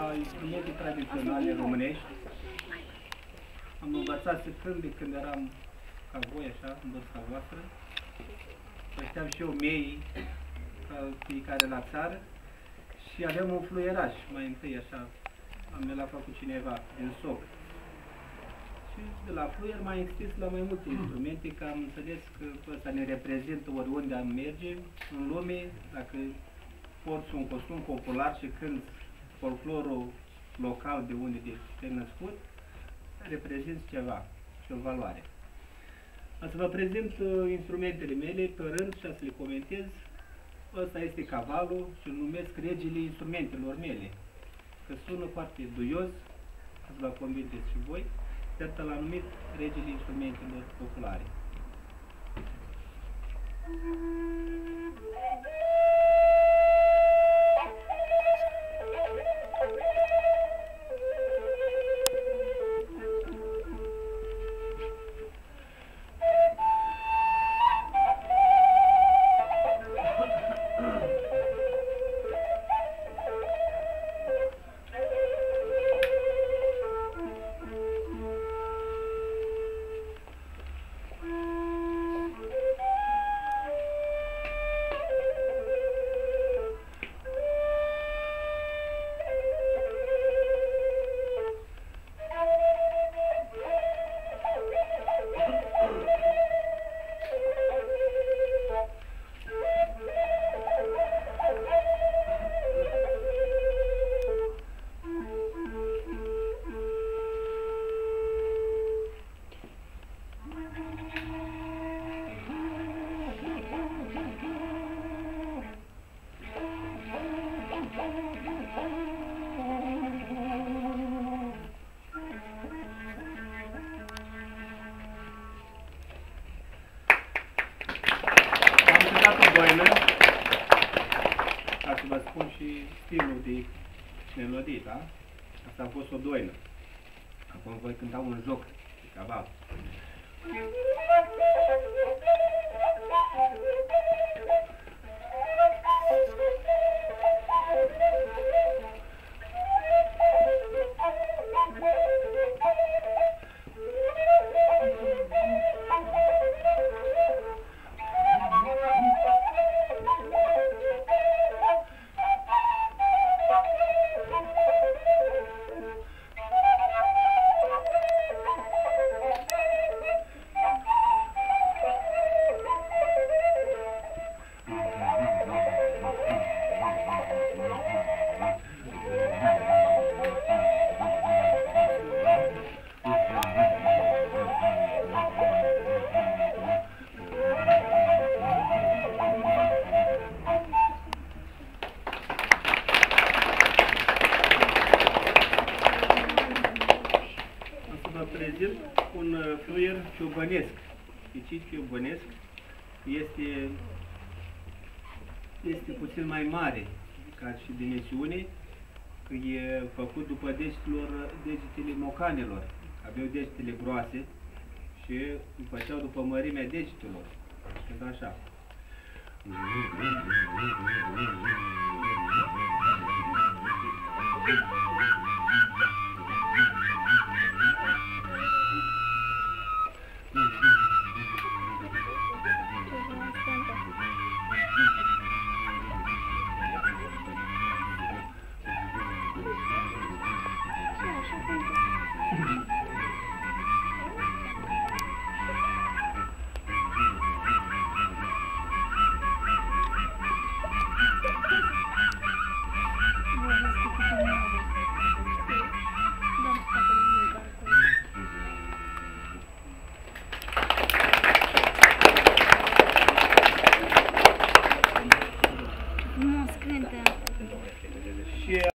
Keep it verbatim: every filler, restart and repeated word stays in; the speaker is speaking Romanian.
instrumente tradiționale românești. Am învățat să cânt de când eram ca voi, așa, în vârsta voastră. Știam și eu mei, ca fiecare la țară. Și aveam un fluieraș, mai întâi, așa, am l-a făcut cineva din soc. Și de la fluier m-am extins la mai multe instrumente, că am înțeles că ăsta ne reprezintă oriunde am merge în lume, dacă porți un costum popular și cânti folclorul local de unde te-ai născut, reprezinți ceva și o valoare. O să vă prezint uh, instrumentele mele pe rând și o să le comentez. Ăsta este cavalul și îl numesc regele instrumentelor mele, că sună foarte duios, o să vă convingeți și voi, de atât l-am numit regele instrumentelor populare. Ca să vă spun și stilul de melodie, da? Asta a fost o doină. Acum voi cânta un joc de caval. Prezint un fluier ciobănesc. Știți, ciobănesc este, este puțin mai mare ca și dimensiune, că e făcut după degetelor, degetele mocanelor. Aveau degetele groase și îi făceau după mărimea degetelor. Când așa. Nu, scântă. Și